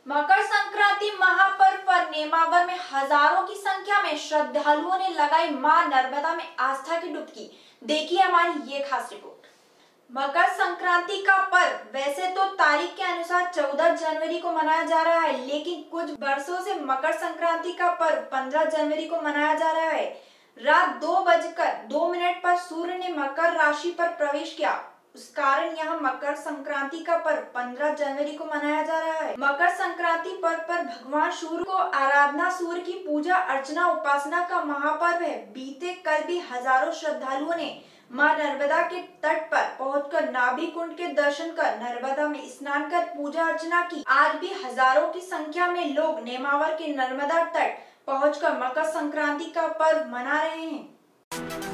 मकर संक्रांति महापर्व पर नेमावर में हजारों की संख्या में श्रद्धालुओं ने लगाई मां नर्मदा में आस्था की डुबकी। देखिए हमारी ये खास रिपोर्ट। मकर संक्रांति का पर्व वैसे तो तारीख के अनुसार 14 जनवरी को मनाया जा रहा है, लेकिन कुछ वर्षों से मकर संक्रांति का पर्व 15 जनवरी को मनाया जा रहा है। रात 2:02 पर सूर्य ने मकर राशि पर प्रवेश किया, उस कारण यहाँ मकर संक्रांति का पर्व 15 जनवरी को मनाया जा रहा है। मकर संक्रांति पर्व पर भगवान सूर्य को आराधना, सूर्य की पूजा अर्चना उपासना का महापर्व है। बीते कल भी हजारों श्रद्धालुओं ने मां नर्मदा के तट पर पहुंचकर नाभि कुंड के दर्शन कर नर्मदा में स्नान कर पूजा अर्चना की। आज भी हजारों की संख्या में लोग नेमावर के नर्मदा तट पहुंचकर मकर संक्रांति का पर्व मना रहे हैं।